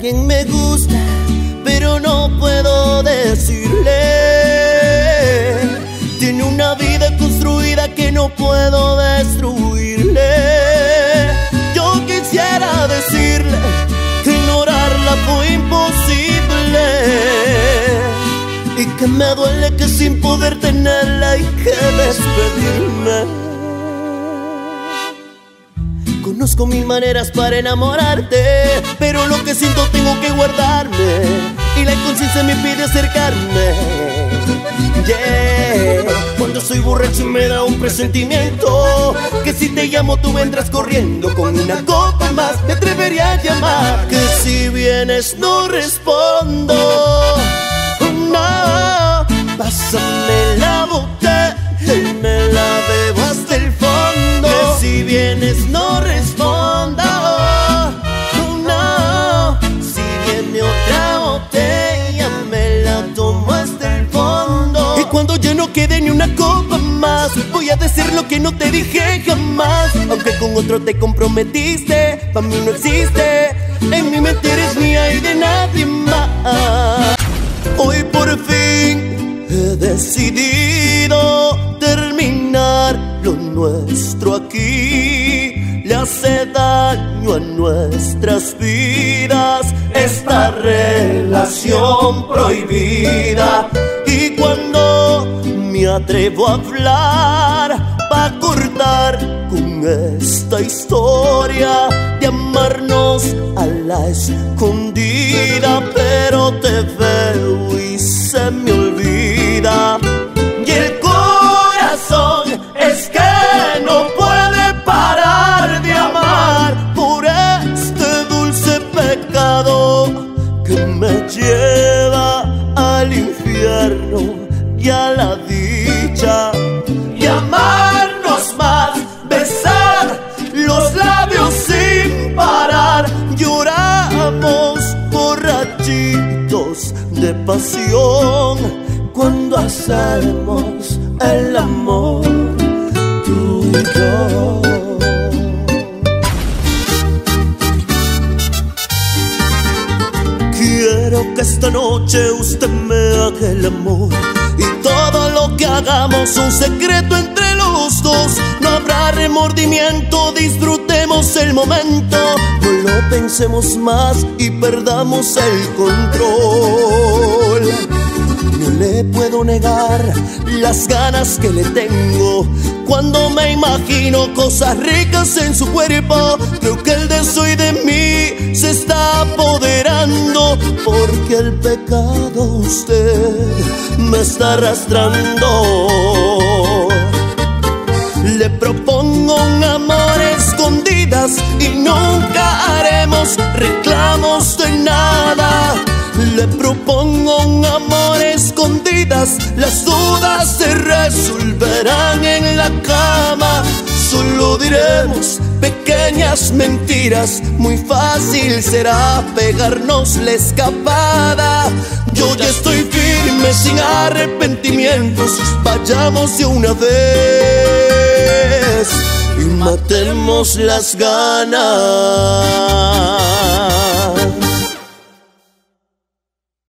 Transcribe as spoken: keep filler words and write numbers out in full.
alguien me gusta, pero no puedo decirle. Tiene una vida construida que no puedo destruirle. Yo quisiera decirle que ignorarla fue imposible y que me duele que sin poder tenerla hay que despedirme. Conozco mil maneras para enamorarte, pero lo que siento tengo que guardarme y la conciencia me pide acercarme. Yeah. Cuando soy borracho me da un presentimiento que si te llamo tú vendrás corriendo. Con una copa más me atrevería a llamar. Que si vienes no respondo. No, pásame la botella y me la bebo hasta el fondo. Que si vienes no respondo. No, si viene otra botella me la tomo hasta el fondo. Y cuando ya no quede ni una copa más, voy a decir lo que no te dije jamás. Aunque con otro te comprometiste, para mí no existe. En mi mente eres mía y de nadie más. Hoy por fin he decidido terminar lo nuestro aquí. Le hace daño a nuestras vidas esta relación prohibida. Y cuando me atrevo a hablar pa' cortar con esta historia de amarnos a la escondida, pero te veo y se me olvida. Y el corazón es que no puede parar de amar por este dulce pecado que me lleva al infierno y a la dicha. Y amarnos más, besar los labios sin parar. Lloramos borrachitos de pasión cuando hacemos el amor, tú y yo. Quiero que esta noche usted me haga el amor y todo lo que hagamos un secreto entre los dos. No habrá remordimiento, disfrutemos el momento. No lo pensemos más y perdamos el control. No le puedo negar las ganas que le tengo cuando me imagino cosas ricas en su cuerpo. Creo que el deseo de mí se está apoderando porque el pecado usted me está arrastrando. Le propongo un amor a escondidas y nunca haremos reclamos de nada. Le propongo un amor a escondidas, las dudas se resolverán en la cama. Solo diremos pequeñas mentiras, muy fácil será pegarnos la escapada. Yo ya estoy firme sin arrepentimientos, vayamos de una vez y matemos las ganas.